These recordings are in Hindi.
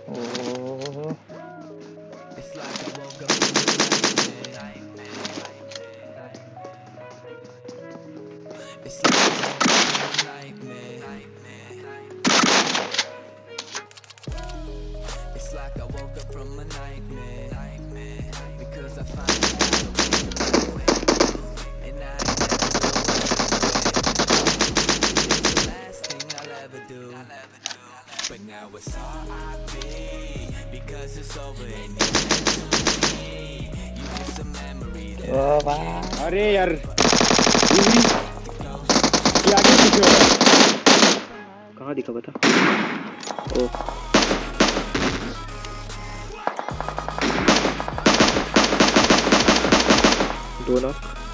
Oh It's like I woke up from a nightmare because I finally got away and I ain't never it's the last thing I'll ever do but now it's R.I.P. because it's over and it's you just a memory वाह वाह अरे यार ये आगे पीछे हो रहा है कहाँ दिखा बता ओह दोनों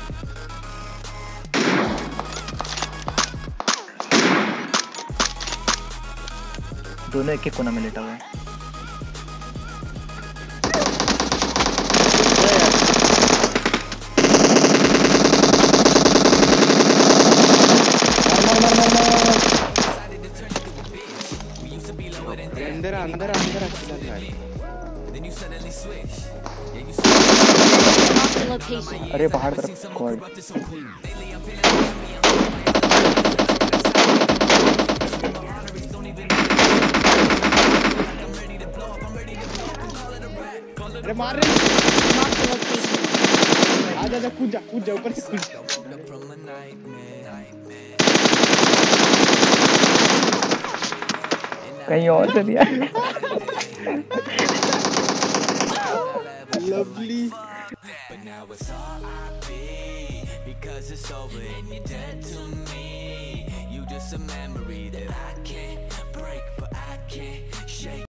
दोनों एक एक कोना में लेटा हुआ है अंदर अंदर अंदर अरे बाहर तरफ स्क्वाड अरे मार रहे आजा कूद जा ऊपर से कूद जा कहीं और से दिया lovely but now it's R.I.P. because it's over and you're dead to me you just a memory that I can't